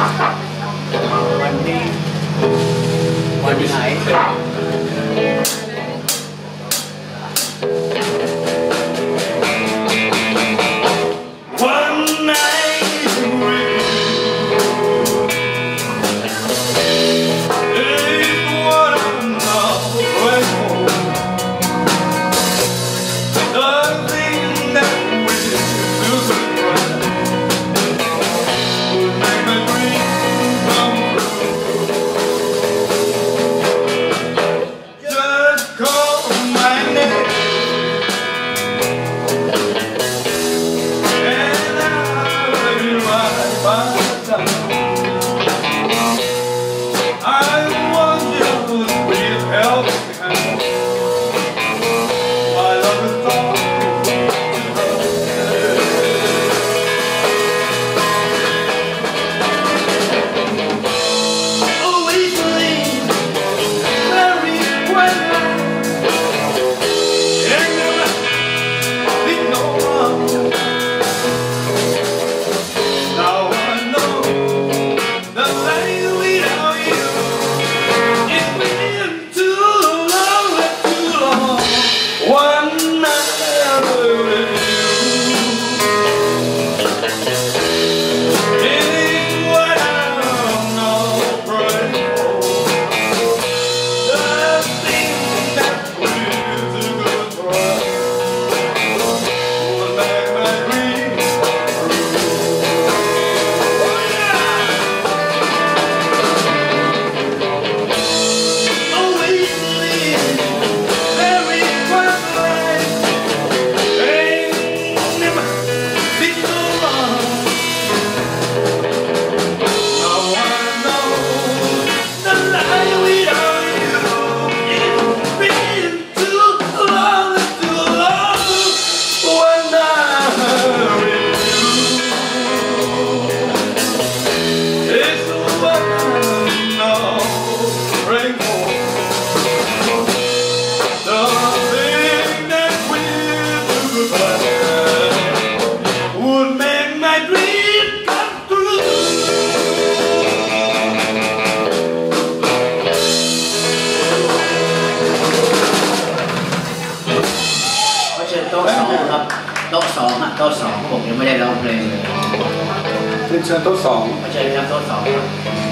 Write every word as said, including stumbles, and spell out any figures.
วันนี้วันไหนโต๊ะสองครับโต๊ะสองอ่ะโต๊ะสองผมยังไม่ได้ร้องเพลงเลยเชิญโต๊ะสองไม่ใช่ครับโต๊ะสองครับ